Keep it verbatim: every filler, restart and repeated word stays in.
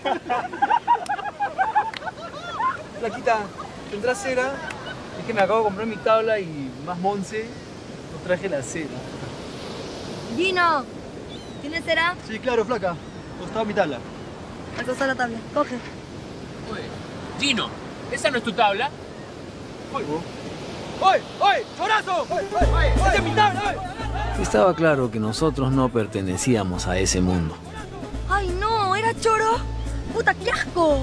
Flaquita, ¿tendrás cera? Es que me acabo de comprar mi tabla y más Monse, no traje la cera. Gino, ¿tienes cera? Sí, claro, flaca. Costaba mi tabla. Acá está la tabla. Coge. Oye, Gino, ¿esa no es tu tabla? ¡Oye! ¡Oye! ¡Oye! ¡Chorazo! ¡Oye! ¡Oye! ¡Esa es mi tabla! ¡Oye! Estaba claro que nosotros no pertenecíamos a ese mundo. Ay, no, ¿era choro? ¡Puta, qué asco!